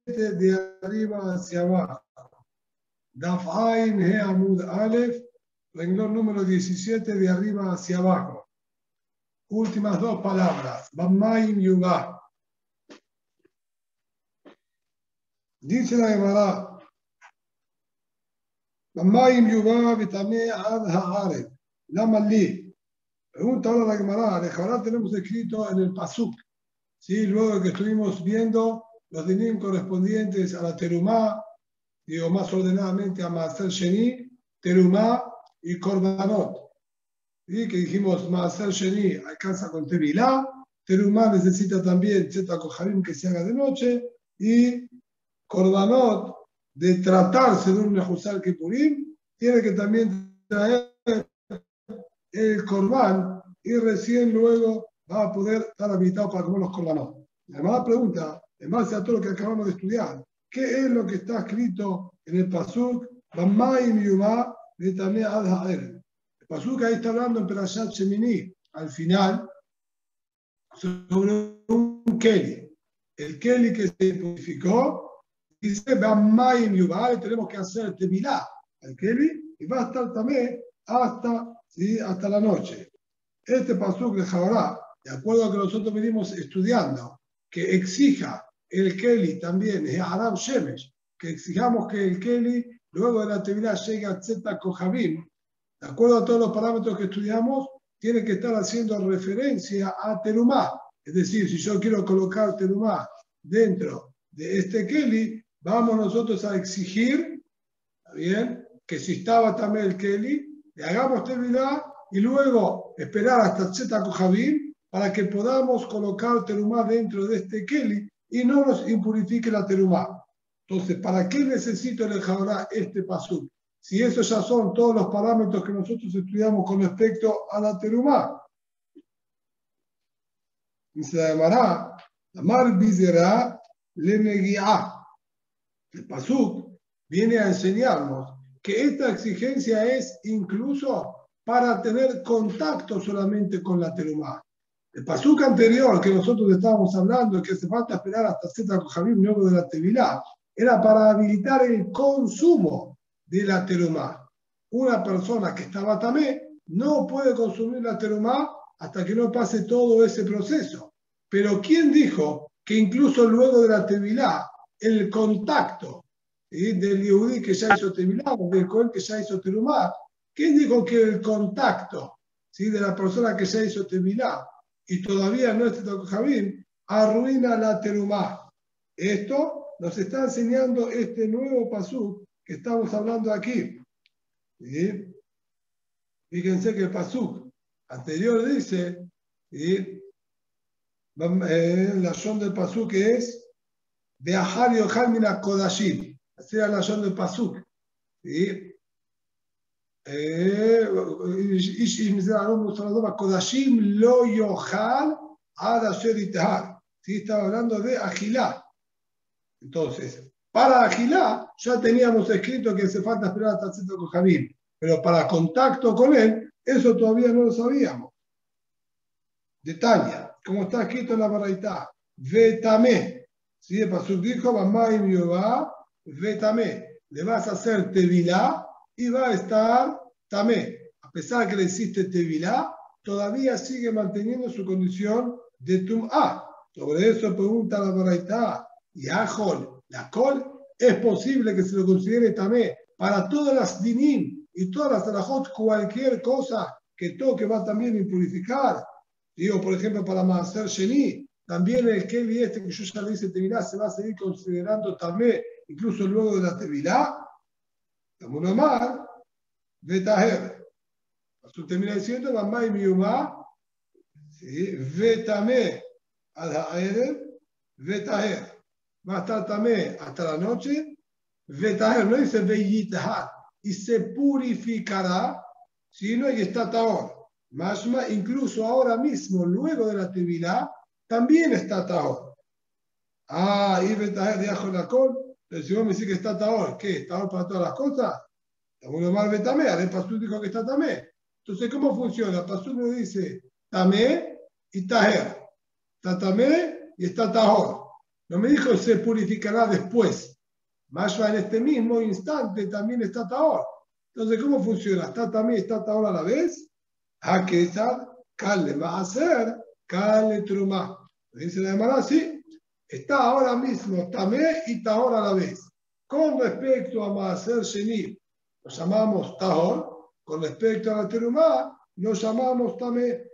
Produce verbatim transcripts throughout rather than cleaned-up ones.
de arriba hacia abajo. Daf Ain He Amud Aleph, renglón número diecisiete de arriba hacia abajo. Últimas dos palabras. Bamaim Yubá. Dice la Gemara. Bamaim Yubá Vitame Ad Ha'aret. Lama Li. Pregunta ahora la Gemara. De Gemara tenemos escrito en el Pasuk. ¿Sí? Luego que estuvimos viendo los dinim correspondientes a la terumá, digo más ordenadamente a Maaser Sheni, terumá y korbanot. ¿Sí? Que dijimos Maaser Sheni alcanza con tevilá, terumá necesita también tzeta koharim que se haga de noche, y korbanot, de tratarse de un mejusar kipurim, tiene que también traer el korban y recién luego va a poder estar habilitado para comer los korbanot. La hermana pregunta, en base a todo lo que acabamos de estudiar, ¿qué es lo que está escrito en el Pasuk? El Pasuk ahí está hablando en Perashat Shemini, al final, sobre un Keli. El Keli que se purificó, dice, le tenemos que hacer tevilá al Keli y va a estar también hasta, ¿sí? hasta la noche. Este Pasuk de Jaorá, de acuerdo a que nosotros venimos estudiando, que exija el Keli también, es Arab Shemesh, que exijamos que el Keli, luego de la tevilá, llegue a Tzeta Kohabim, de acuerdo a todos los parámetros que estudiamos, tiene que estar haciendo referencia a terumá. Es decir, si yo quiero colocar terumá dentro de este Keli, vamos nosotros a exigir, ¿está bien?, que si estaba también el Keli, le hagamos tevilá y luego esperar hasta Tzeta Kohabim para que podamos colocar terumá dentro de este Keli y no nos impurifique la terumá. Entonces, ¿para qué necesito en el Jaorá este pasuk? Si esos ya son todos los parámetros que nosotros estudiamos con respecto a la terumá. Se llamará Amar Bizera Lenegiá. El pasuk viene a enseñarnos que esta exigencia es incluso para tener contacto solamente con la terumá. El pasuk anterior que nosotros estábamos hablando, que hace falta esperar hasta Tzeta Kohabim luego de la tevilá, era para habilitar el consumo de la terumá. Una persona que estaba tamé no puede consumir la terumá hasta que no pase todo ese proceso. Pero ¿quién dijo que incluso luego de la tevilá, el contacto, ¿sí?, del yehudí que ya hizo tevilá, o del cohen que ya hizo terumá, quién dijo que el contacto, ¿sí?, de la persona que ya hizo tevilá y todavía no es Tzeta Kohabim, arruina la terumá? Esto nos está enseñando este nuevo pasuk que estamos hablando aquí. ¿Sí? Fíjense que el pasuk anterior dice, ¿sí?, la shon del pasuk es Beahar yochal mina kodashim. Así era la shon del pasuk. ¿Sí? Kodashim lo yochal ad asher itahar. ¿Sí? Estaba hablando de agilá. Entonces, para agilá ya teníamos escrito que hace falta esperar hasta Tzeta Kohabim, pero para contacto con él, eso todavía no lo sabíamos. Detalle, como está escrito en la Baraitá, Vetamé. ¿Sí? El pasuk dijo, Bamaim Yubá, Vetamé. Le vas a hacer tevilá y va a estar tamé. A pesar que le hiciste tevilá, todavía sigue manteniendo su condición de tum'á. Sobre eso pregunta la Baraitá. Y ajol, la col, es posible que se lo considere tamé para todas las dinim y todas las alajot, cualquier cosa que toque va también a impurificar. Digo, por ejemplo, para Maaser Sheni, también el Keli este que yo ya le hice tevilá se va a seguir considerando tamé, incluso luego de la tevilá. Estamos nomás, Vetaher. Así termina diciendo, Mamá y Miumá, Vetamé al Ha'erev, Vetaher. Va a estar también hasta la noche, Vetaher, no dice Veyitahar, y se purificará, sino y está Tahor. Mashma, incluso ahora mismo, luego de la tevilá, también está Tahor. Ah, y Vetaher de Ajo la Col, pero si vos me decís que está Tahor, ¿qué? ¿Tahor para todas las cosas? Estamos nomás Vetamé, el pasú dijo que está Tamé. Entonces, ¿cómo funciona? El pasú nos dice Tamé y Taher. Está Tamé y está Tahor. No me dijo se purificará después. Más en este mismo instante también está Tahor. Entonces, ¿cómo funciona? ¿Está también está Tahor a la vez? ¿A qué está? Cal va a hacer, Cal Trumá. Dice la Gemara, sí, está ahora mismo Tamé y Tahor a la vez. Con respecto a Maaser Sheni, lo llamamos Tahor. Con respecto a la Terumá, lo llamamos Tamé.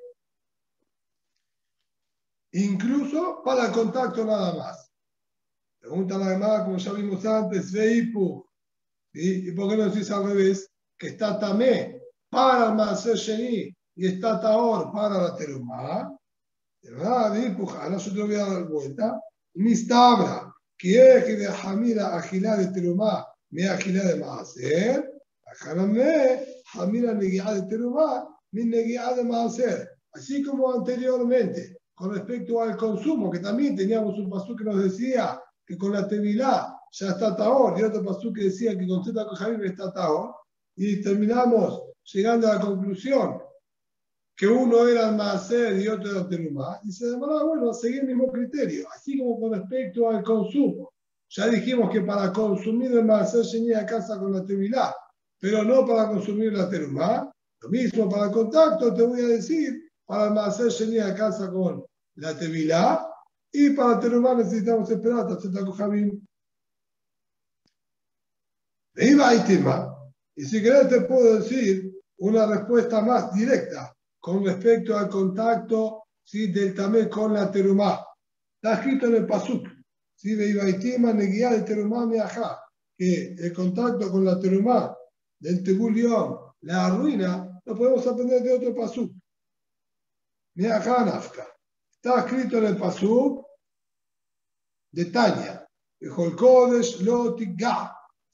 Incluso para el contacto nada más. Pregunta la Gemara, como ya vimos antes, Veipu. ¿Sí? ¿Y por qué no decís al revés? Que está Tamé para el Maaser Sheni y está Tahor para la Terumá. De verdad, ahora yo te lo voy a dar vuelta. Mistabra, que es que de Hamira agilá de Terumá, me agilá de Maaser, ajarame, Hamira neguiá de Terumá, mi neguiá de Maaser. Así como anteriormente, con respecto al consumo, que también teníamos un pasú que nos decía que con la Tevilá ya está Tahor, y otro pasú que decía que con Zeta Kohanim está Tahor, y terminamos llegando a la conclusión que uno era el Maaser y otro era el Terumá, y se demoraba, bueno, seguir el mismo criterio, así como con respecto al consumo. Ya dijimos que para consumir el Maaser venía a casa con la Tevilá, pero no para consumir la Terumá. Lo mismo para el contacto, te voy a decir, para el Maaser venía a casa con la Tevilá, y para el Terumá necesitamos esperar hasta Zeta Kohanim. Iba y tema, y si querés te puedo decir una respuesta más directa con respecto al contacto, ¿sí?, del tamé con la terumá. Está escrito en el pasuk, ¿sí? Veibaitima neguía de terumá meajá, que el contacto con la terumá del tebulión la arruina, lo podemos aprender de otro pasuk. Meajá nafka. Está escrito en el pasuk de Tanya, Ejol Kodesh lo tigá.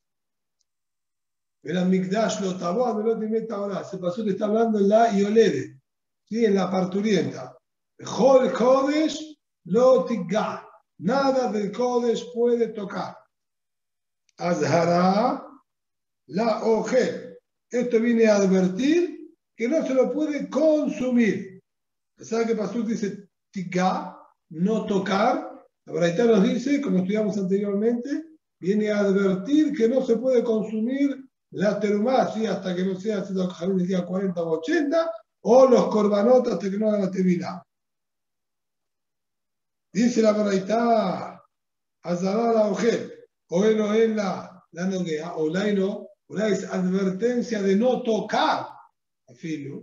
El Amigdash lo tabó, no te meta ahora. Ese pasuk está hablando en la Iolede, ¿sí?, en la parturienta. Jol Kodesh lo tigá. Nada del Kodesh puede tocar. Azhara la Ogel. Esto viene a advertir que no se lo puede consumir. ¿Sabe qué pasuk dice tigá? No tocar. La Braita nos dice, como estudiamos anteriormente, viene a advertir que no se puede consumir la terumá, ¿sí?, hasta que no sea el día cuarenta o ochenta, o los corbanotas hasta que no hagan la tevilá. Dice la Baraitá, Azará la Ogel, o no es la, la noguea, o la no, o la es advertencia de no tocar a filo.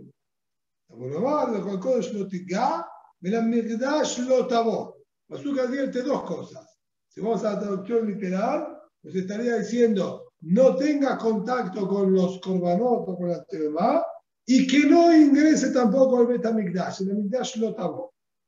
Bueno, lo Kodesh lo tigá, me la Migdash lo tabó. Pasuk advierte dos cosas. Si vamos a la traducción literal, pues estaría diciendo, no tenga contacto con los korbanot o con la terumá, y que no ingrese tampoco al Bet HaMikdash. El Mikdash lo tabó.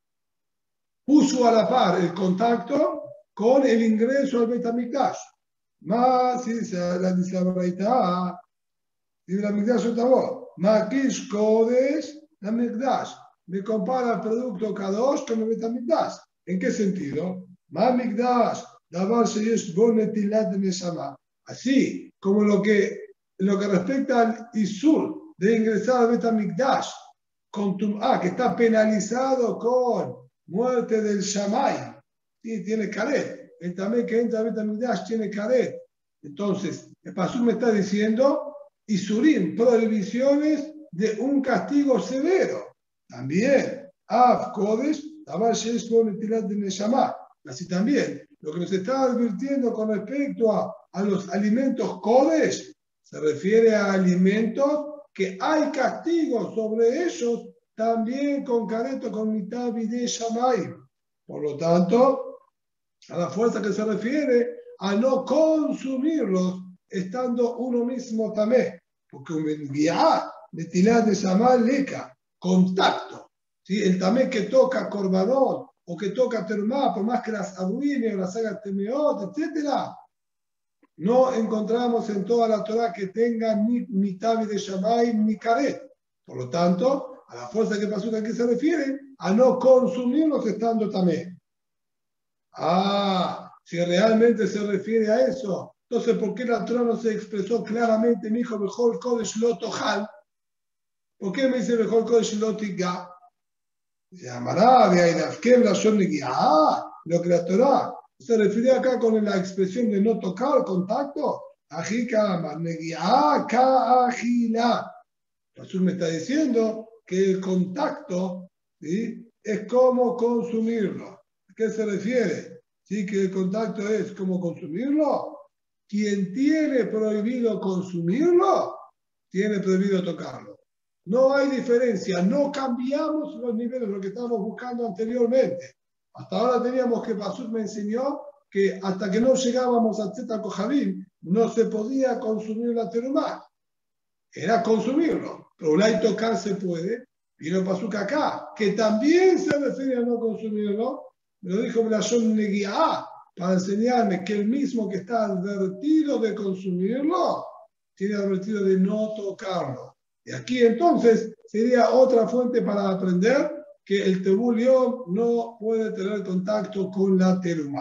Puso a la par el contacto con el ingreso al Bet HaMikdash. Más, si dice la dice la Braita, y el Mikdash lo tabó. Makish Kodesh, la Mikdash. Me compara el producto Kadosh con el Bet HaMikdash. ¿En qué sentido? Ma Mikdash, Davar Sheyesh Bo Netilat Neshama. Así como lo que, lo que respecta al Isur de ingresar al Bet HaMikdash con Tum'ah, que está penalizado con muerte del Shamay, ¿sí?, tiene caret. El también que entra al Bet HaMikdash tiene caret. Entonces, el pasuk me está diciendo Isurim, prohibiciones de un castigo severo. También, Av Kodesh, Davar Sheyesh Bo Netilat Neshama. Así también, lo que nos está advirtiendo con respecto a, a los alimentos Kodesh, se refiere a alimentos que hay castigo sobre ellos, también con careto, con mitad de Shamay. Por lo tanto, a la fuerza que se refiere a no consumirlos, estando uno mismo tamé, porque un enviá de tilar de Shamay leca, contacto, ¿sí?, el tamé que toca corbanón, o que toca terumá, por más que las arruine o las haga temeot, etcétera, no encontramos en toda la Torah que tengan ni mitad de Shamay ni caret. Por lo tanto, a la fuerza que pasó que aquí se refiere, a no consumirlos estando también. Ah, si realmente se refiere a eso, entonces ¿por qué la Torah no se expresó claramente, mi hijo, mejor Kodesh lo tojal? ¿Por qué me dice mejor Kodesh lo tigá? Se llamará, ah, lo que la Torah Se refiere acá con la expresión de no tocar, contacto. Ajika, negiá, ka, ajila. Jesús me está diciendo que el contacto, ¿sí?, es como consumirlo. ¿A qué se refiere? ¿Sí? Que el contacto es como consumirlo. Quien tiene prohibido consumirlo, tiene prohibido tocarlo. No hay diferencia, no cambiamos los niveles, lo que estábamos buscando anteriormente. Hasta ahora teníamos que Pasuk me enseñó que hasta que no llegábamos a Tzeta Kohabim, no se podía consumir la terumá. Era consumirlo, pero Ulay tocar se puede. Vino Pasuk acá, que también se refiere a no consumirlo. Me lo dijo Blashon Negiá, para enseñarme que el mismo que está advertido de consumirlo, tiene advertido de no tocarlo. Y aquí entonces sería otra fuente para aprender que el Tebul no puede tener contacto con la terumá.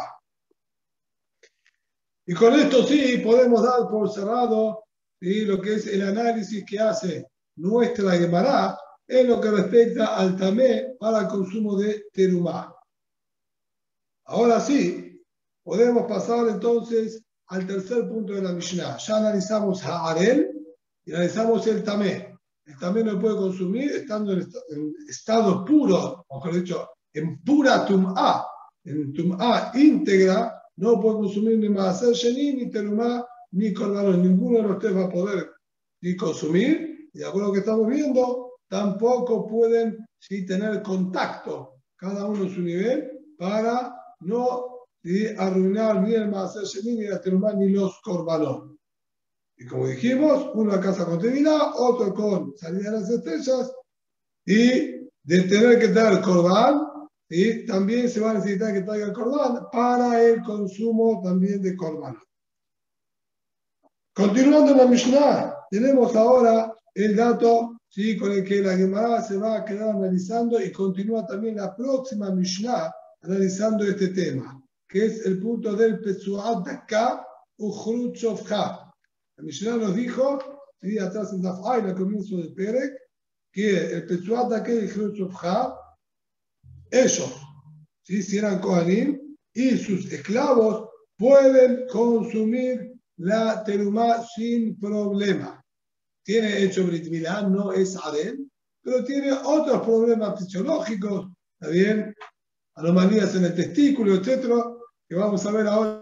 Y con esto sí podemos dar por cerrado, ¿sí?, lo que es el análisis que hace nuestra Gemara en lo que respecta al tamé para el consumo de terumá. Ahora sí, podemos pasar entonces al tercer punto de la Mishnah. Ya analizamos Ha'arel y analizamos el tamé. El tamé no puede consumir estando en estado puro, mejor dicho, en pura tum'a, en tum'a íntegra. No puede consumir ni maaser sheni, ni terumá, ni korbanot. Ninguno de los tres va a poder ni consumir. Y de acuerdo a lo que estamos viendo, tampoco pueden sí, tener contacto, cada uno en su nivel, para no sí, arruinar ni el maaser sheni, ni la terumá, ni los korbanot. Y como dijimos, uno a casa con tevilá, otro con salida de las estrellas, y de tener que dar corbán, y también se va a necesitar que traiga el corbán para el consumo también de corbán. Continuando en la Mishnah, tenemos ahora el dato, ¿sí?, con el que la Gemara se va a quedar analizando y continúa también la próxima Mishnah analizando este tema, que es el punto del Petzuat Daka Uchrut Shofcha. La Mishnah nos dijo, ¿sí?, atrás en Daf'ay, al comienzo del Perek, que el Petzuat Daka y Uchrut Shofcha, ellos, ¿sí?, si eran Kohanim y sus esclavos, pueden consumir la terumá sin problema. Tiene hecho Brit Milá, no es Adel, pero tiene otros problemas fisiológicos, ¿está bien? Anomalías en el testículo, etcétera, que vamos a ver ahora.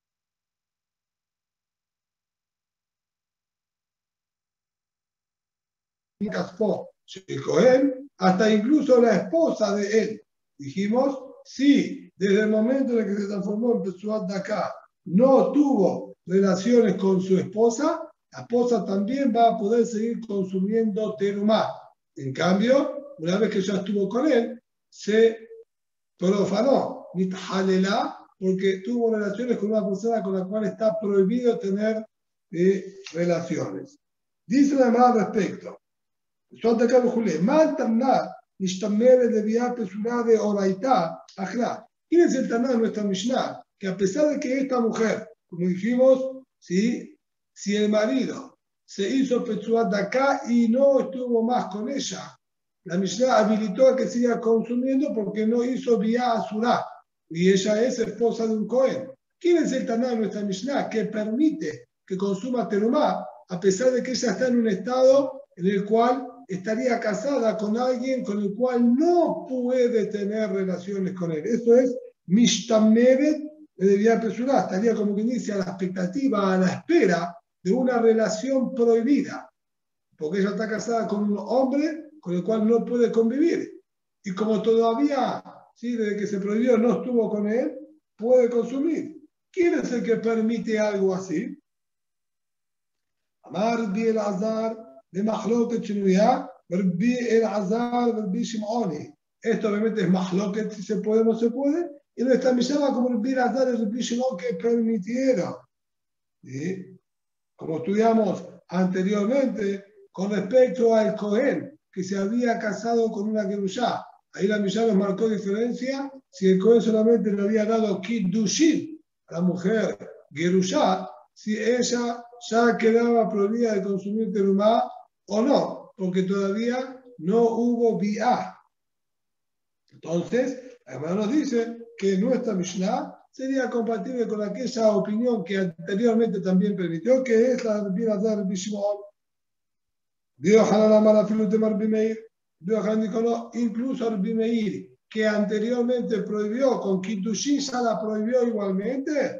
Hasta incluso la esposa de él. Dijimos, sí, desde el momento en el que se transformó en Petzuat Daka, no tuvo relaciones con su esposa, la esposa también va a poder seguir consumiendo terumá. En cambio, una vez que ya estuvo con él, se profanó, mithalela, porque tuvo relaciones con una persona con la cual está prohibido tener eh, relaciones. Dice la Gemara al respecto. ¿Quién es el Taná de nuestra Mishnah? Que a pesar de que esta mujer, como dijimos, ¿sí?, si el marido se hizo Petzuat Daka y no estuvo más con ella, la Mishnah habilitó a que siga consumiendo porque no hizo Biá Asurá y ella es esposa de un Cohen. ¿Quién es el Taná de nuestra Mishnah que permite que consuma terumá a pesar de que ella está en un estado en el cual estaría casada con alguien con el cual no puede tener relaciones con él? Eso es Mishtameret de Biá Pesurá. Estaría, como quien dice, a la expectativa, a la espera de una relación prohibida, porque ella está casada con un hombre con el cual no puede convivir. Y como todavía, ¿sí?, desde que se prohibió no estuvo con él, puede consumir. ¿Quién es el que permite algo así? Amar Rabbi Elazar de Mahloket Shinuyah, Rabbi Elazar, Rabbi Shimoni. Esto obviamente es Mahloket, si se puede o no se puede, y no está llama como Rabbi Elazar y Rabbi Shimon que permitieron. ¿Sí? Como estudiamos anteriormente, con respecto al Cohen, que se había casado con una Gerushá. Ahí la Mishnah nos marcó diferencia si el Cohen solamente le había dado Kiddushin a la mujer Gerushá, si ella ya quedaba prohibida de consumir terumá o no, porque todavía no hubo biá. Entonces, además nos dice que nuestra Mishnah sería compatible con aquella opinión que anteriormente también permitió, que es la de Rabbi Shimon. Dio Hanan Amar Afilu de Rabbi Meir. Dio Hanan dijo no, incluso Rabbi Meir, que anteriormente prohibió, con Kiddushin ya la prohibió igualmente.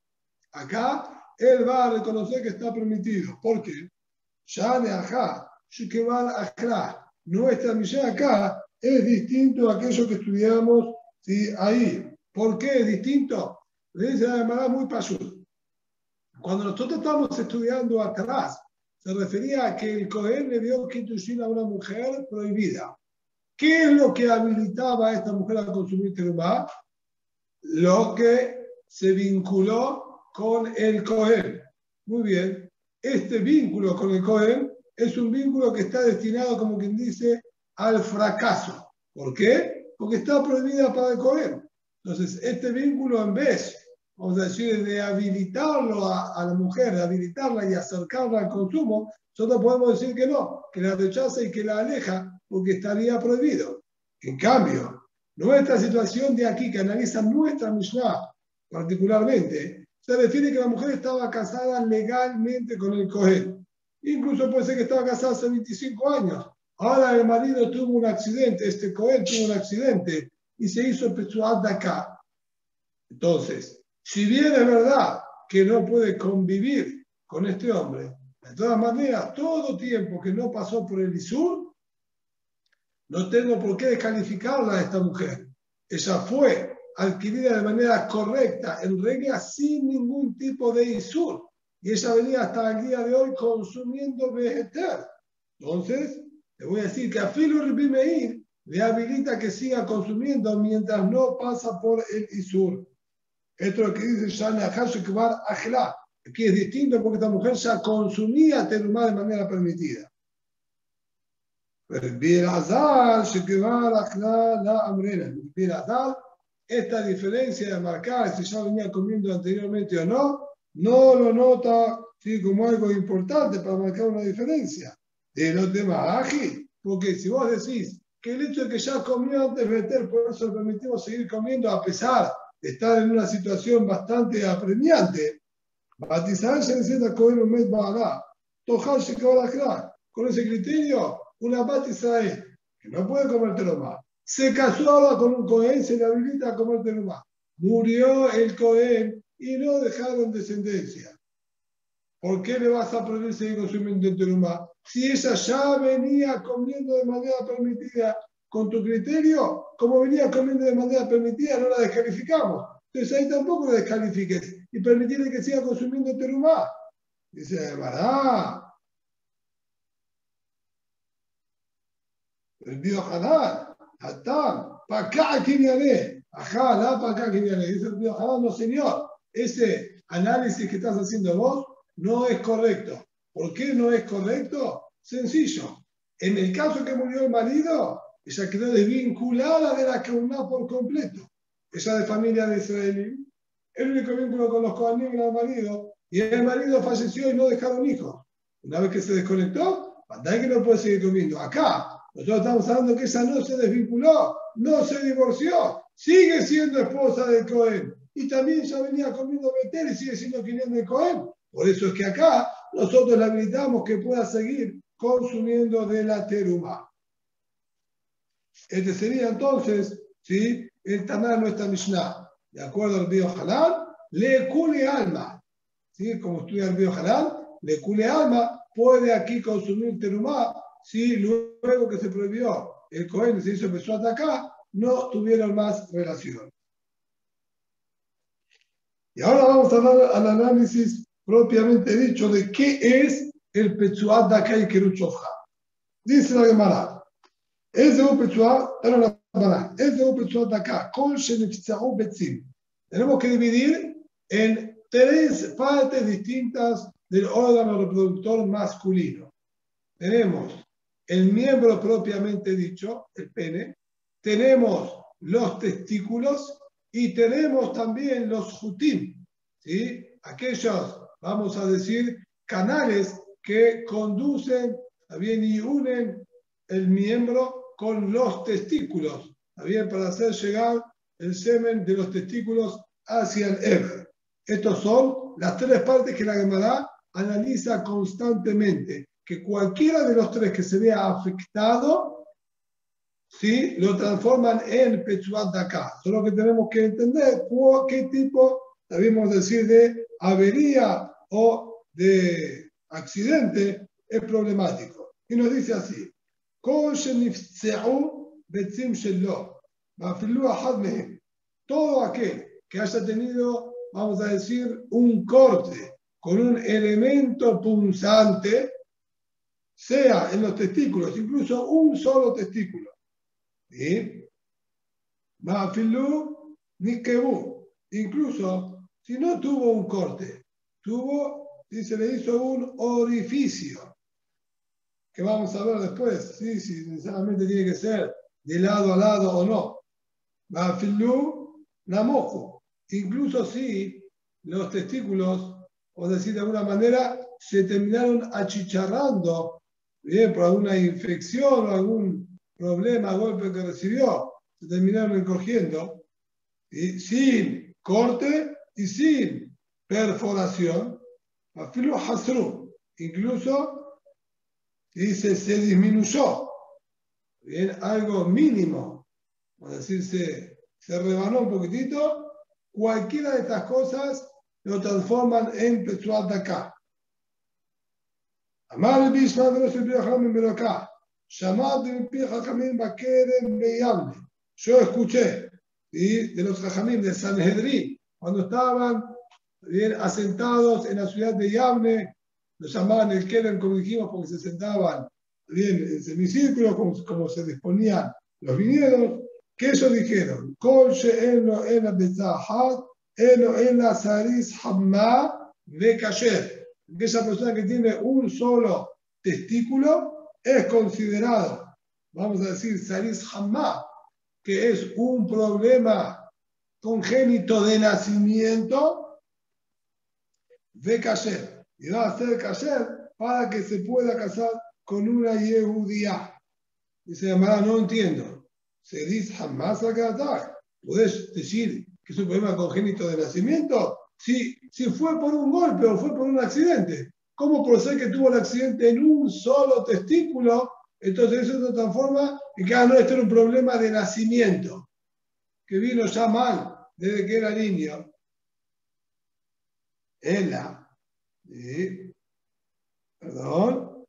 Acá él va a reconocer que está permitido. ¿Por qué? Shane Ajá, Shukebar Ajra. Nuestra misión acá es distinto a aquello que estudiamos, ¿sí? Ahí. ¿Por qué es distinto? Le dice de manera muy pashut. Cuando nosotros estábamos estudiando atrás, se refería a que el Cohen le dio Kiddushin a una mujer prohibida. ¿Qué es lo que habilitaba a esta mujer a consumir terumá? Lo que se vinculó con el Cohen. Muy bien. Este vínculo con el Cohen es un vínculo que está destinado, como quien dice, al fracaso. ¿Por qué? Porque está prohibida para el Cohen. Entonces, este vínculo, en vez, vamos a decir, de habilitarlo a, a la mujer, de habilitarla y acercarla al consumo, nosotros podemos decir que no, que la rechaza y que la aleja porque estaría prohibido. En cambio, nuestra situación de aquí, que analiza nuestra Mishnah particularmente, se refiere que la mujer estaba casada legalmente con el Cohen. Incluso puede ser que estaba casada hace veinticinco años. Ahora el marido tuvo un accidente, este Cohen tuvo un accidente y se hizo Petzuat de acá. Entonces, si bien es verdad que no puede convivir con este hombre, de todas maneras, todo tiempo que no pasó por el Isur, no tengo por qué descalificarla a esta mujer. Ella fue adquirida de manera correcta, en regla, sin ningún tipo de Isur. Y ella venía hasta el día de hoy consumiendo vegetal. Entonces, le voy a decir que a Filo Rabbi Meir le habilita que siga consumiendo mientras no pasa por el Isur. Esto es lo que dice Shane Ahash Kvar Ajla. Aquí es distinto porque esta mujer ya consumía terumá de manera permitida. Esta diferencia de marcar si ya venía comiendo anteriormente o no, no lo nota, ¿sí?, como algo importante para marcar una diferencia de los demás ágil, porque si vos decís que el hecho de que ya comió antes de meter, por eso le permitimos seguir comiendo a pesar de estar en una situación bastante apremiante, batizar se necesita comer un mes para tojar se acá. Con ese criterio, una bat Israel que no puede comértelo más, se casó ahora con un Cohen, se le habilita a comértelo más. Murió el Cohen y no dejaron descendencia. ¿Por qué le vas a prohibir seguir consumiendo el terumá? Si ella ya venía comiendo de manera permitida, con tu criterio, como venía comiendo de manera permitida, no la descalificamos. Entonces ahí tampoco la descalifiques y permitirle que siga consumiendo terumá. Dice, ¿verdad? El Bío Hanan, Hatán, para acá Kinyané, ajá, la para acá Kinyané. Dice el Bío Hanan, no señor, ese análisis que estás haciendo vos no es correcto. ¿Por qué no es correcto? Sencillo. En el caso que murió el marido, ella quedó desvinculada de la Keuná por completo. Ella de familia de Israelí. El único vínculo con los Kohanim era el marido. Y el marido falleció y no dejaron hijos. Una vez que se desconectó, ¿verdad que no puede seguir comiendo? Acá, nosotros estamos hablando que ella no se desvinculó, no se divorció, sigue siendo esposa del Cohen. Y también ya venía comiendo betel y sigue siendo cliente del Cohen. Por eso es que acá nosotros le habilitamos que pueda seguir consumiendo de la terumá. Este sería entonces, ¿sí?, el Taná de nuestra Mishnah. De acuerdo al Bío Hanan, le cule alma. ¿Sí? Como estudia el Bío Hanan, le cule alma, puede aquí consumir terumá, si luego que se prohibió el Cohen y se hizo empezó a atacar, no tuvieron más relación. Y ahora vamos a hablar al análisis propiamente dicho de qué es el Petzuat Daka y Keruchofja. Dice la Gemara, es de un Petzuat, pero la Gemara, es de un Petzuat Daka, Kol Sheniftzau Betzim. Tenemos que dividir en tres partes distintas del órgano reproductor masculino. Tenemos el miembro propiamente dicho, el pene, tenemos los testículos y tenemos también los jutim, ¿sí?, aquellos, vamos a decir, canales que conducen también y unen el miembro con los testículos, también para hacer llegar el semen de los testículos hacia el Eber. Estas son las tres partes que la Gemara analiza constantemente. Que cualquiera de los tres que se vea afectado, ¿sí?, lo transforman en Petzuat Daká. Solo que tenemos que entender qué tipo, debemos decir, de avería o de accidente es problemático. Y nos dice así: todo aquel que haya tenido, vamos a decir, un corte con un elemento punzante, sea en los testículos, incluso un solo testículo, ¿sí?, incluso si no tuvo un corte, tuvo, y se le hizo un orificio, que vamos a ver después, ¿sí?, si necesariamente tiene que ser de lado a lado o no. Incluso si los testículos, o decir de alguna manera, se terminaron achicharrando, bien, por alguna infección o algún problema, golpe que recibió, se terminaron encogiendo, y sin corte y sin perforación, incluso dice se disminuyó, bien, algo mínimo, es decir, se, se rebanó un poquitito, cualquiera de estas cosas lo transforman en Petzuat Daká. Amar el Bishma de los Jajamim Berocá, llamado de mi Jajamim Bakeren Beyamne. Yo escuché, ¿sí?, de los Jajamim de Sanhedrin, cuando estaban bien asentados en la ciudad de Yavne, lo llamaban el Keren, como dijimos, porque se sentaban bien en semicírculo, como, como se disponían los viñedos, que ellos dijeron: Kol she'eno en la bezahat, eno en la saris hamma de kasher. Esa persona que tiene un solo testículo es considerado, vamos a decir, saris hamma, que es un problema congénito de nacimiento, de kasher. Y va a ser kasher para que se pueda casar con una yehudía. Dice Gemara: no entiendo. Se dice jamás acá. ¿Puedes decir que es un problema congénito de nacimiento? Si, si fue por un golpe o fue por un accidente. ¿Cómo por ser que tuvo el accidente en un solo testículo? Entonces eso se transforma en que ah, no, esto era un problema de nacimiento, que vino ya mal desde que era niño. Ella, ¿sí?, perdón,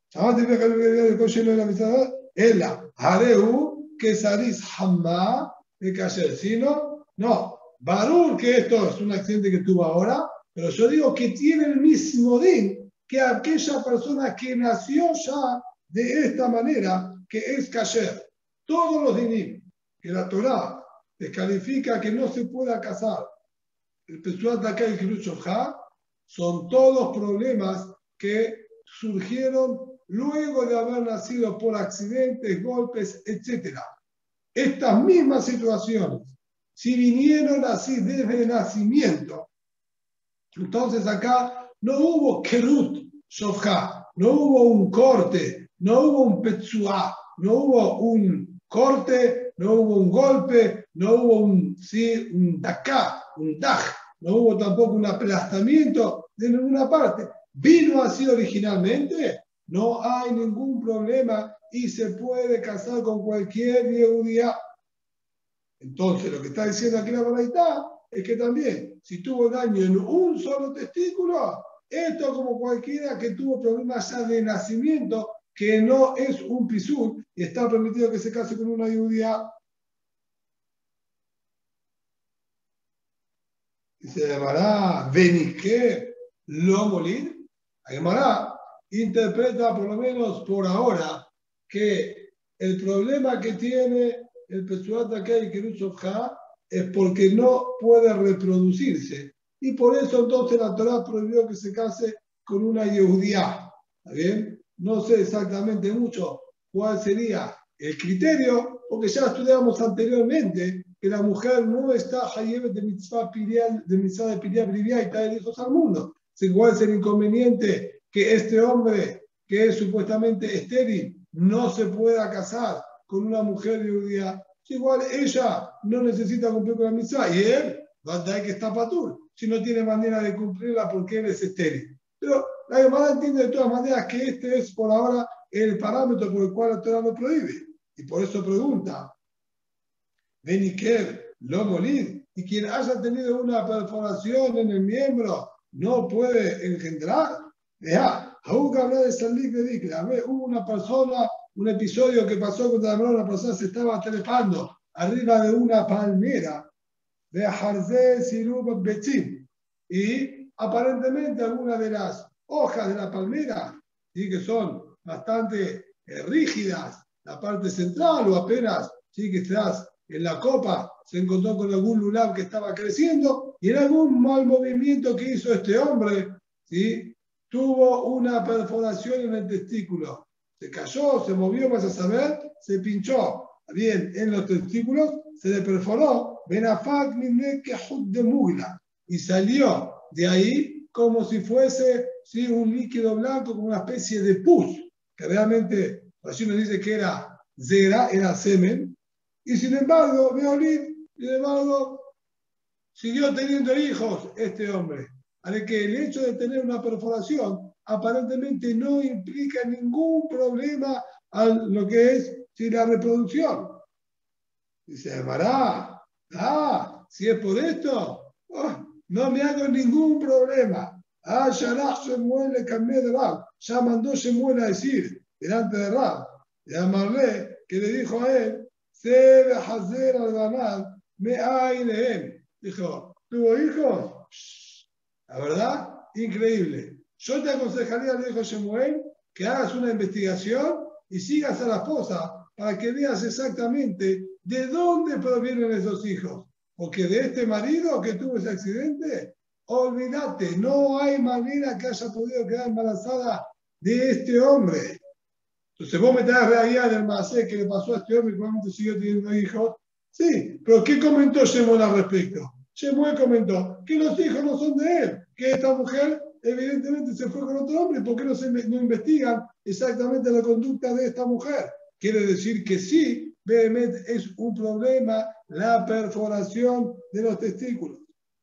ella, Areu, que Saris Hamma de Kasher. Si no, no, Barur que esto es un accidente que tuvo ahora, pero yo digo que tiene el mismo din que aquella persona que nació ya de esta manera, que es Kasher. Todos los dinim que la Torá descalifica que no se pueda casar, el Petzuat Daká y el Kirush Shofcha, son todos problemas que surgieron luego de haber nacido por accidentes, golpes, etcétera. Estas mismas situaciones, si vinieron así desde el nacimiento, entonces acá no hubo Kerut Shofcha, no hubo un corte, no hubo un Petzuá, no hubo un corte, no hubo un golpe, no hubo un, sí, un Daká, un Daj, no hubo tampoco un aplastamiento de ninguna parte. Vino así originalmente, no hay ningún problema y se puede casar con cualquier yehudía. Entonces, lo que está diciendo aquí la Baraitá es que también, si tuvo daño en un solo testículo, esto como cualquiera que tuvo problemas ya de nacimiento, que no es un pisur y está permitido que se case con una yehudía. Dice Gemara, ¿Veniqué lo molir? Gemara interpreta, por lo menos por ahora, que el problema que tiene el Petzuat Daká y Kirush Shofcha es porque no puede reproducirse. Y por eso entonces la Torá prohibió que se case con una yehudía. ¿Está bien? No sé exactamente mucho cuál sería el criterio, porque ya estudiamos anteriormente que la mujer no está hayebet de mitzvah pirial, de mitzvah de pirial brivia y traer hijos al mundo. ¿Cuál es el inconveniente que este hombre, que es supuestamente estéril, no se pueda casar con una mujer judía? Igual ella no necesita cumplir con la mitzvah y él Valdai que está patur, si no tiene manera de cumplirla porque él es estéril. Pero la Gemara entiende de todas maneras que este es por ahora el parámetro por el cual la Torah lo prohíbe. Y por eso pregunta, Beniker, lo molir, y quien haya tenido una perforación en el miembro no puede engendrar. Vea, aún que hablar de Salik de Dikla, hubo una persona, un episodio que pasó cuando una persona se estaba trepando arriba de una palmera de Harzé Sirub Betzim, y aparentemente algunas de las hojas de la palmera, ¿sí? Que son bastante eh, rígidas, la parte central o apenas, ¿sí? Que estás en la copa, se encontró con algún lulab que estaba creciendo y en algún mal movimiento que hizo este hombre, ¿sí? Tuvo una perforación en el testículo. Se cayó, se movió, vas a saber, se pinchó bien en los testículos, se le perforó, y salió de ahí como si fuese, ¿sí? Un líquido blanco, como una especie de pus, que realmente allí nos dice que era zera, era semen, y sin embargo, Beolid, sin embargo, siguió teniendo hijos este hombre. Así que el hecho de tener una perforación aparentemente no implica ningún problema a lo que es, ¿sí? La reproducción. Dice, Mará, ah, si es por esto, oh, no me hago ningún problema. Ah, ya Shemuel le cambié de Rab. Ya mandó Shemuel a decir delante de Rab, y a Marlé, que le dijo a él, se ve hacer al ganar, me hay de él. Dijo, ¿tuvo hijos? La verdad, increíble. Yo te aconsejaría, le dijo Shemuel, que hagas una investigación y sigas a la esposa para que veas exactamente de dónde provienen esos hijos. Porque de este marido que tuvo ese accidente, olvídate, no hay manera que haya podido quedar embarazada de este hombre. Entonces vos me estás reaguiando el macé que le pasó a este hombre y probablemente siguió teniendo hijos. Sí, pero ¿qué comentó Shemuel al respecto? Shemuel comentó que los hijos no son de él, que esta mujer evidentemente se fue con otro hombre. ¿Por qué no se no investigan exactamente la conducta de esta mujer? Quiere decir que sí, Behemet es un problema la perforación de los testículos.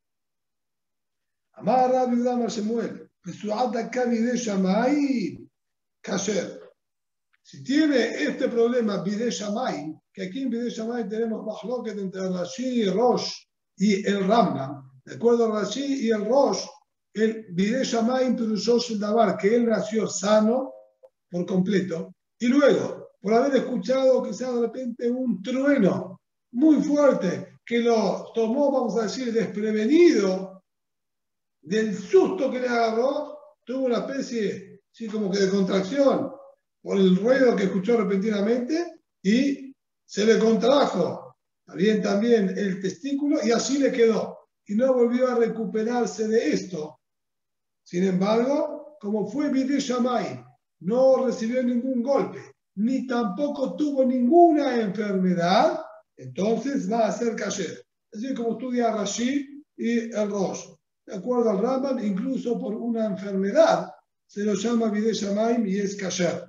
Amar Rabbi Udam Shemuel, Pesuata Kabide Shamay, Kasher. Si tiene este problema, Bide Shamay, que aquí en Bide Shamay tenemos mahloket entre Rashi y Rosh y el Rambam. De acuerdo a Rashi y el Rosh, el Bide Shamay introdujo el Dabar, que él nació sano por completo, y luego, por haber escuchado quizás de repente un trueno muy fuerte que lo tomó, vamos a decir, desprevenido, del susto que le agarró, tuvo una especie, sí, como que de contracción por el ruido que escuchó repentinamente y se le contrajo bien también el testículo y así le quedó. Y no volvió a recuperarse de esto. Sin embargo, como fue Bidei Shamay, no recibió ningún golpe, ni tampoco tuvo ninguna enfermedad, entonces va a ser kasher. Así como estudia Rashi y el Rosh. De acuerdo al Rambam, incluso por una enfermedad, se lo llama Bidei Shamay y es kasher.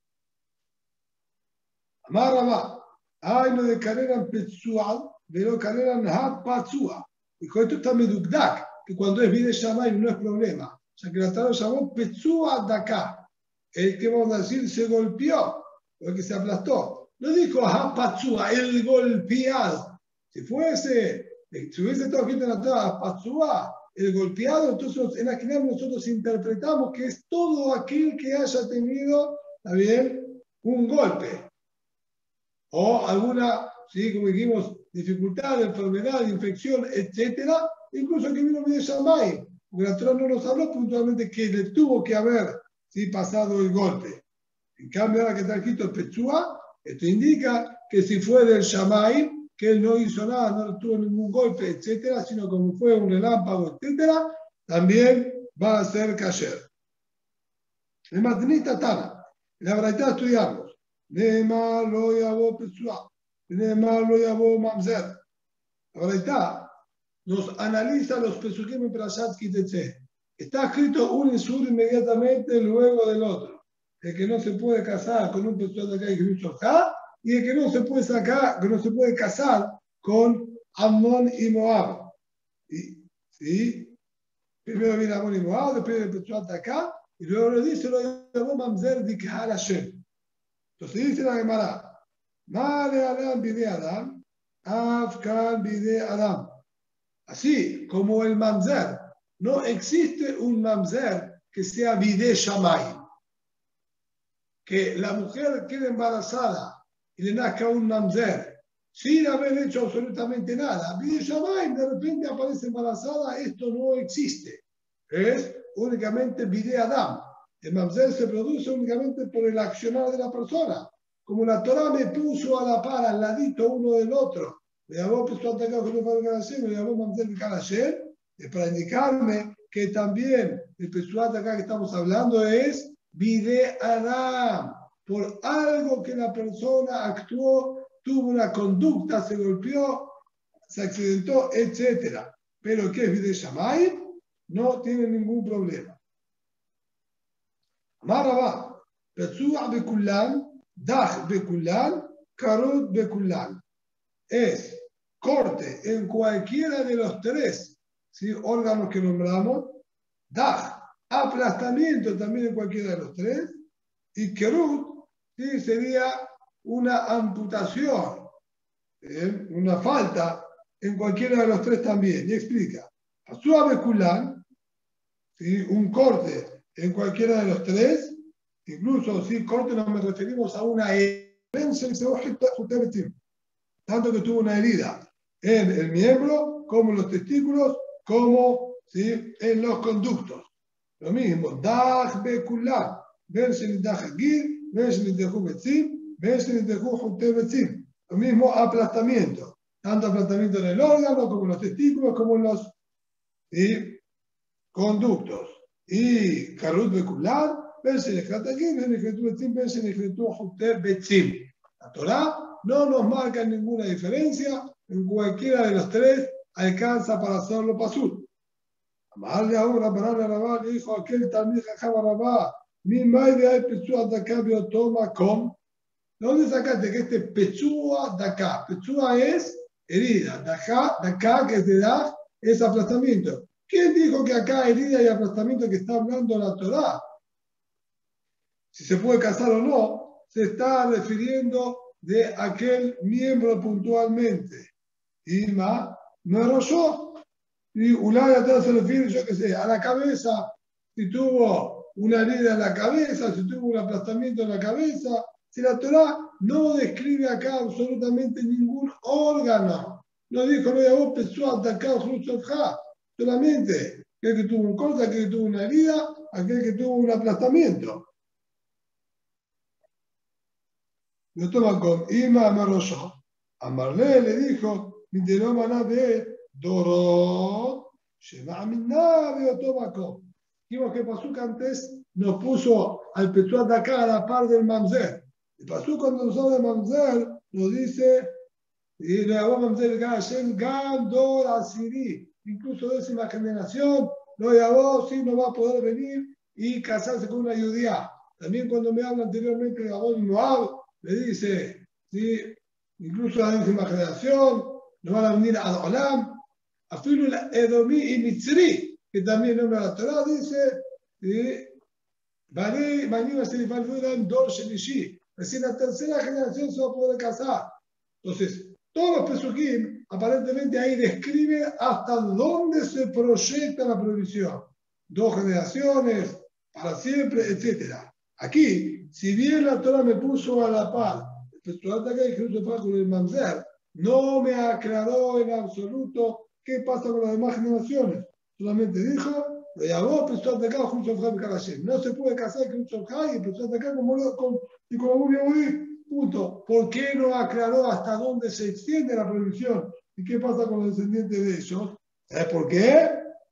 Amar Rabá, ay no de carrera Petsual, pero carrera Nhat Patsua. Dijo, esto está medukdak, que cuando es Bidei Shamay no es problema. O sea que la Torah llamó Petsua Daka. El que vamos a decir se golpeó, o el que se aplastó. No dijo ha Patsua, el golpeado. Si fuese, si hubiese estado escrito en la Torah Patsua, el golpeado, entonces en la Kinam nosotros interpretamos que es todo aquel que haya tenido, ¿está bien?, un golpe. O alguna, ¿sí?, como dijimos, dificultad, enfermedad, infección, etcétera, incluso que vino Bidei Shamay, porque la Torah no nos habló puntualmente que le tuvo que haber, ¿sí?, pasado el golpe. En cambio, ahora que está escrito el Petsua, esto indica que si fue del Shamay, que él no hizo nada, no tuvo ningún golpe, etcétera, sino como fue un relámpago, etcétera, también va a ser kasher. En Matnita Tana, en la Braita estudiamos. Nema lo yabo Petsua, Nema lo yabo Mamzer. La Braita nos analiza los pesukim en Parashat Kitetse. Está escrito un isur inmediatamente luego del otro. El que no se puede casar con un Petsua de acá y Grisho acá, y el que no se puede sacar, que no se puede casar con Ammon y Moab. Y, ¿sí? Primero viene Amon y Moab, después viene Petzuat acá, y luego le dice, lo llamó Mamzer Dikhar Hashem. Entonces dice la Gemara, Male Adam Bide Adam, Afkan Bide Adam. Así como el Mamzer, no existe un Mamzer que sea Bide Shamay. Que la mujer quede embarazada y le nazca un Mamzer sin haber hecho absolutamente nada. Bide Shamay, de repente aparece embarazada, esto no existe. Es únicamente Bide Adam. El Mamzer se produce únicamente por el accionar de la persona. Como la Torah me puso a la par, al ladito uno del otro, me llamó Petzuat acá, me llamó Mamzer Dikhar Hashem, es para indicarme que también el Petzuat acá que estamos hablando es Bide Adam, por algo que la persona actuó, tuvo una conducta, se golpeó, se accidentó, etcétera. Pero que es Bide Shamay, no tiene ningún problema. Marabá, Petzuat Bekulan, Daj Bekulan, Karut Bekulan. Es corte en cualquiera de los tres, ¿sí?, órganos que nombramos, Daj, aplastamiento también en cualquiera de los tres, y Kerut, ¿sí?, sería una amputación, ¿eh?, una falta en cualquiera de los tres también. Y explica, Petzuat Bekulan, ¿sí?, un corte en cualquiera de los tres, incluso si corte nos referimos a una herida, tanto que tuvo una herida en el miembro, como en los testículos, como, ¿sí?, en los conductos. Lo mismo, Daj Bekulan, ven sin Daj Agir, ven sin Deju Betzim, ven sin Deju Jute Betzim. Lo mismo aplastamiento, tanto aplastamiento en el órgano, como en los testículos, como en los, ¿sí?, conductos. Y Karut Bekulan, ven sin Deju Agir, ven sin Deju Betzim, ven sin Deju Jute Betzim. La Torah no nos marca ninguna diferencia, en cualquiera de los tres alcanza para hacerlo pasur. Amarle ahora, Barana Rabá le dijo aquel también Jajaba Rabá, mi madre hay Petzuat acá, toma com. ¿De dónde sacaste que este Petzuat de acá? Petzuat es herida, de acá, de acá que es de Daj, es aplastamiento. ¿Quién dijo que acá herida y aplastamiento que está hablando la Torah? Si se puede casar o no, se está refiriendo de aquel miembro puntualmente. Y más, no arrolló. Y Ulaya se refiere, yo qué sé, a la cabeza, si tuvo una herida en la cabeza, si tuvo un aplastamiento en la cabeza. Si la Torah no describe acá absolutamente ningún órgano, no dijo, no llamó Petzuat acá, solamente aquel que tuvo un corte, aquel que tuvo una herida, aquel que tuvo un aplastamiento. Lo toma con Ima Marosho. A Marlé le dijo, Minteroma de Dorot, Shema Minna de Otomako. Dijimos que Pasuk antes nos puso al Petzuat de acá a la par del Mamzer. El Pasuk cuando nos habla de Mamzer nos dice, y le llamó Mamzer Gashem Gandor Asiri, incluso décima generación, lo llamó, sí, no va a poder venir y casarse con una judía. También cuando me habla anteriormente de Amon y Moab, le dice, ¿sí?, incluso la décima generación, no van a venir a Olam, Afilu Edomí y Mitzri, que también nombra la Torah, dice, ¿sí?, recién la tercera generación se va a poder casar. Entonces, todos los Pesukim, aparentemente ahí describe hasta dónde se proyecta la provisión. Dos generaciones, para siempre, etcétera. Aquí, si bien la Torah me puso a la par, el Petzuat acá y Jesús fue con el Mamzer, no me aclaró en absoluto qué pasa con las demás generaciones. Solamente dijo, lo llamó Petzuat acá, Jesús fue con Hashem. No se puede casar con Jesús y el Petzuat acá como con, y con Abu Yehudi. Punto. ¿Por qué no aclaró hasta dónde se extiende la prohibición? ¿Y qué pasa con los descendientes de ellos? ¿Sabes por qué?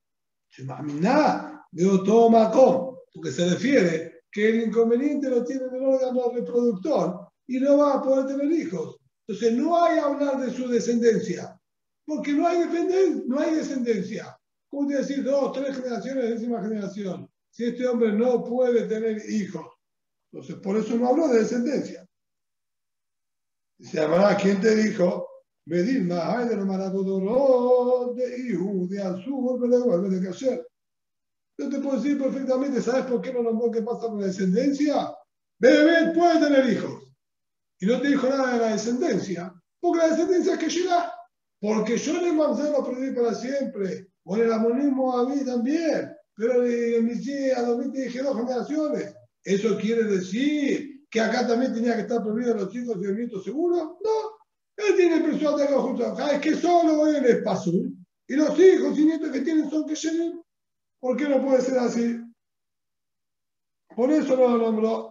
De Otomacom, porque se refiere que el inconveniente lo tiene en el órgano reproductor y no va a poder tener hijos. Entonces no hay a hablar de su descendencia, porque no hay, no hay descendencia. ¿Cómo te decir dos, tres generaciones, décima generación? Si este hombre no puede tener hijos. Entonces por eso no habló de descendencia. Dice, ¿quién te dijo Bedilma, hay de los marabodorot, de Ihu, de Azur, de Kasher. Yo te puedo decir perfectamente, ¿sabes por qué no nombró qué pasa con la descendencia? Bebé puede tener hijos. Y no te dijo nada de la descendencia. Porque la descendencia es que llega. Porque yo en el Mamzer lo aprendí para siempre. O en el amonismo a mí también. Pero en mi a dos mil te dije dos generaciones. ¿Eso quiere decir que acá también tenía que estar prohibido los hijos y los nietos seguros? No. Él tiene personas de los juntos. Es que solo él es Pasur. Y los hijos y nietos que tienen son que llenen. ¿Por qué no puede ser así? Por eso no lo nombró.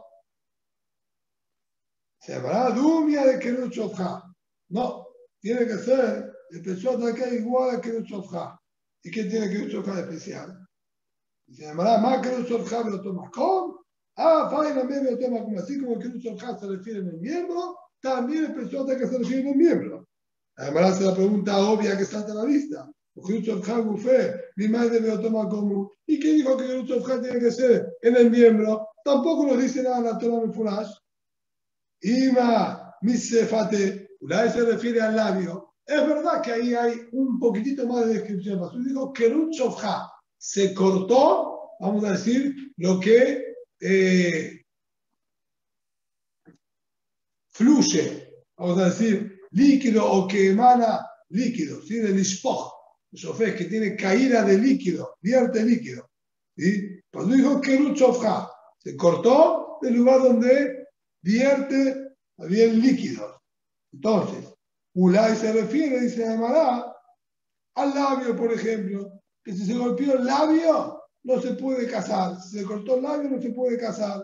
Se llamará Dumia de Kerut Shofja. No, tiene que ser el Peshuat de acá igual a Kerut Shofja. ¿Y qué tiene Kerut Shofja de especial? Se llamará más Kerut Shofja de Otomacom. Ah, Faina Meme Otomacom. Así como Kerut Shofja se refiere en el miembro, también el Peshuat de acá se refiere en el miembro. Además, hace la pregunta obvia que salta a la vista. ¿Y qué dijo que Kerut Shofja tiene que ser en el miembro? Tampoco nos dice nada en la Torah Mefurash. Ima misefate, Ulay se refiere al labio. Es verdad que ahí hay un poquitito más de descripción. Pastor dijo Kerut Shofja se cortó, vamos a decir, lo que eh, fluye, vamos a decir, líquido o que emana líquido, ¿sí? Del ishpoch, Shofej, que tiene caída de líquido, vierte líquido. ¿Sí? Pastor dijo Kerut Shofja se cortó del lugar donde vierte bien líquidos. Entonces, Ulay se refiere, dice Amará, al labio, por ejemplo, que si se golpeó el labio, no se puede casar. Si se cortó el labio, no se puede casar.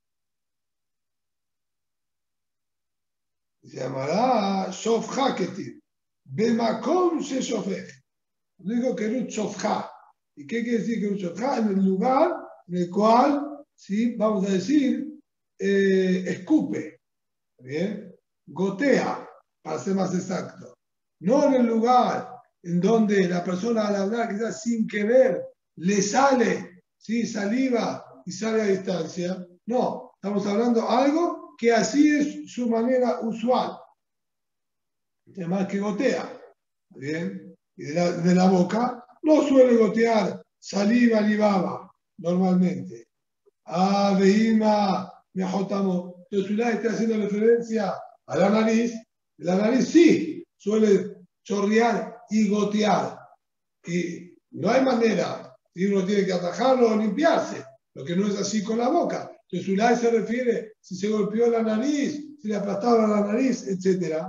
Dice Amará, Shofja Ketir, Bemakom se Shofej. Digo que Kerut Shofja. ¿Y qué quiere decir Kerut Shofja? En el lugar en el cual, ¿sí? Vamos a decir, eh, escupe. ¿Bien? Gotea, para ser más exacto. No en el lugar en donde la persona al hablar, quizás sin querer, le sale, ¿sí? Saliva y sale a distancia. No, estamos hablando algo que así es su manera usual. Además que gotea. ¿Bien? Y de la, de la boca no suele gotear saliva ni baba, normalmente. Ah, veima, me ajotamos. Entonces, una está haciendo referencia a la nariz. La nariz sí suele chorrear y gotear. Y no hay manera. Y uno tiene que atajarlo o limpiarse. Lo que no es así con la boca. Entonces, una se refiere si se golpeó la nariz, si le aplastaron la nariz, etcétera.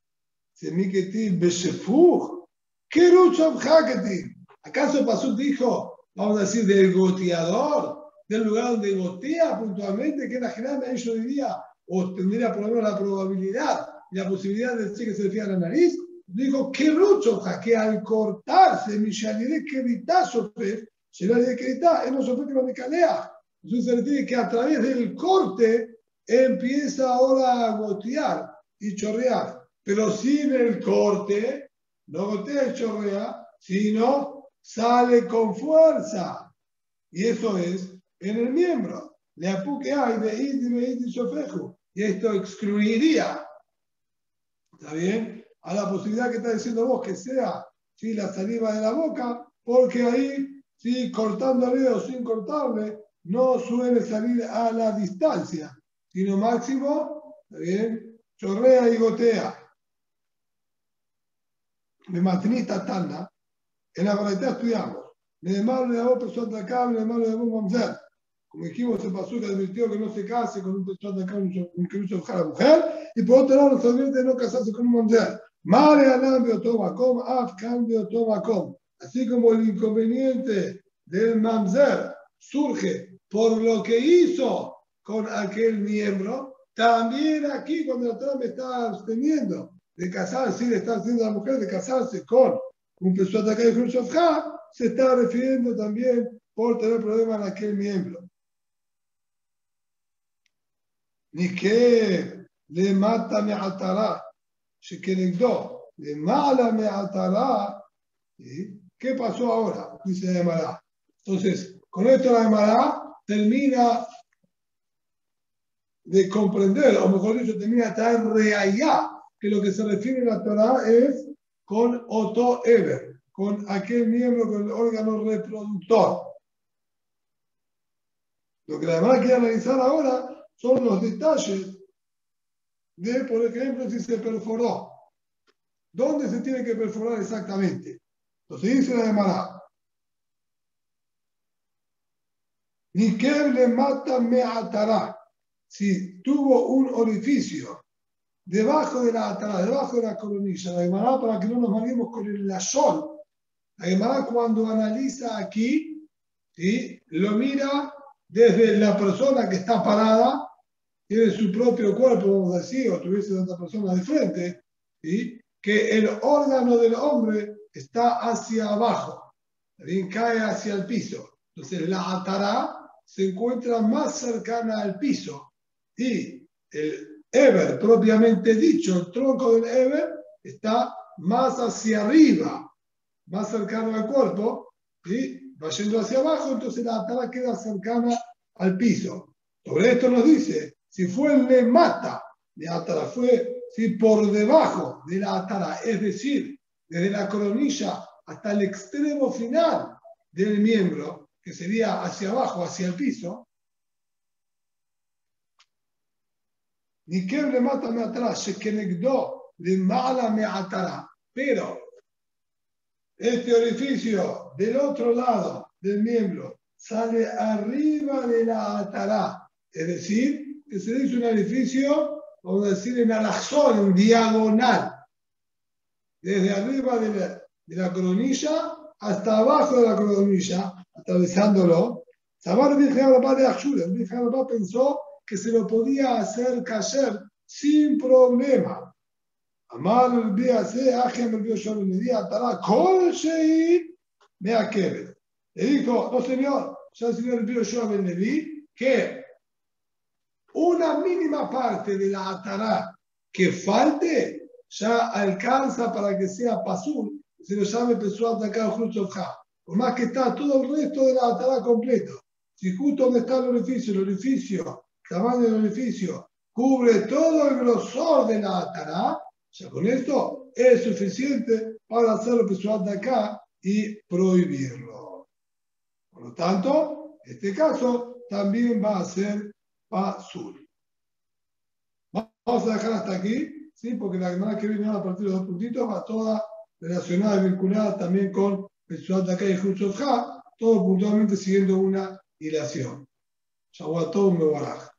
¿Acaso Pasuk dijo, vamos a decir, del goteador? Del lugar donde gotea puntualmente, que la general yo diría, o tendría por lo menos la probabilidad y la posibilidad de decir que se refiere a la nariz, dijo que ruchoja, que al cortarse, mi shaliré kerita sofer, shaliré kerita, es no sofer que no me calea. Entonces se refiere que a través del corte empieza ahora a gotear y chorrear, pero sin el corte, no gotea y chorrea, sino sale con fuerza. Y eso es en el miembro. Le apuque hay de id y id y sofeju. Y esto excluiría, ¿está bien? A la posibilidad que está diciendo vos que sea, ¿sí? La saliva de la boca, porque ahí, ¿sí? Cortándole o sin cortarle, no suele salir a la distancia, sino máximo, ¿está bien? Chorrea y gotea. Me matnita tanda. En la verdad estudiamos. Me demanda de vos persona de acá, me demanda de vos mamzer. Como dijimos, el Pasuk advirtió que no se case con un persona de acá, un que no a la mujer, y por otro lado nos advierte de no casarse con un mamzer. Mare alambio toma com, af cambio toma com. Así como el inconveniente del mamzer surge por lo que hizo con aquel miembro, también aquí cuando la Torah me está absteniendo de casarse, le está haciendo a la mujer de casarse con un persona de acá de Cruz se está refiriendo también por tener problemas en aquel miembro. Ni que le mata me atará, se quedó, le mala me atará. ¿Qué pasó ahora? Dice la Gemara. Entonces, con esto la Gemara termina de comprender, o mejor dicho, termina de traer reallá que lo que se refiere a la Torah es con Oto Eber, con aquel miembro, con el órgano reproductor. Lo que la Gemara quiere analizar ahora son los detalles de, por ejemplo, si se perforó. ¿Dónde se tiene que perforar exactamente? Entonces dice la Gemara, Nikel le mata me atará. Si tuvo un orificio debajo de la atará, debajo de la coronilla, la Gemara, para que no nos malguemos con el lashon, la Gemara cuando analiza aquí, ¿sí?, lo mira desde la persona que está parada, tiene su propio cuerpo, vamos a decir, o tuviese otra persona de frente, ¿sí?, que el órgano del hombre está hacia abajo, también cae hacia el piso. Entonces la atará se encuentra más cercana al piso y el Eber, propiamente dicho, el tronco del Eber, está más hacia arriba, más cercano al cuerpo, ¿sí?, va yendo hacia abajo, entonces la atará queda cercana al piso. Sobre esto nos dice, si fue el le mata, la atará fue, ¿sí?, por debajo de la atará, es decir, desde la coronilla hasta el extremo final del miembro, que sería hacia abajo, hacia el piso, ni que le mata me atará, se conectó de mala me atará, pero este orificio del otro lado del miembro sale arriba de la atará, es decir, que se dice un orificio, vamos a decir, en alazón, en diagonal, desde arriba de la, de la coronilla hasta abajo de la coronilla, atravesándolo. Sabar Birjabá de Ashura, Birjabá pensó que se lo podía hacer caer sin problema. Amar el día se ajem el Dios el día atará kol shein me akebet. Le dijo, no señor, ya el señor Dios el Leví, que una mínima parte de la atará que falte ya alcanza para que sea pasul, se lo llame pesuat acá justo. Por más que está todo el resto de la atará completo. Si justo donde está el orificio, el orificio, el tamaño del orificio, cubre todo el grosor de la atará, ya con esto es suficiente para hacerlo pesuat de acá y prohibirlo. Por lo tanto, en este caso también va a ser pasul. Vamos a dejar hasta aquí, ¿sí?, porque la semana que viene a partir de los dos puntitos va toda relacionada y vinculada también con pesuat de acá y justo, todo puntualmente siguiendo una hilación. Shavuot Tov Mevarach.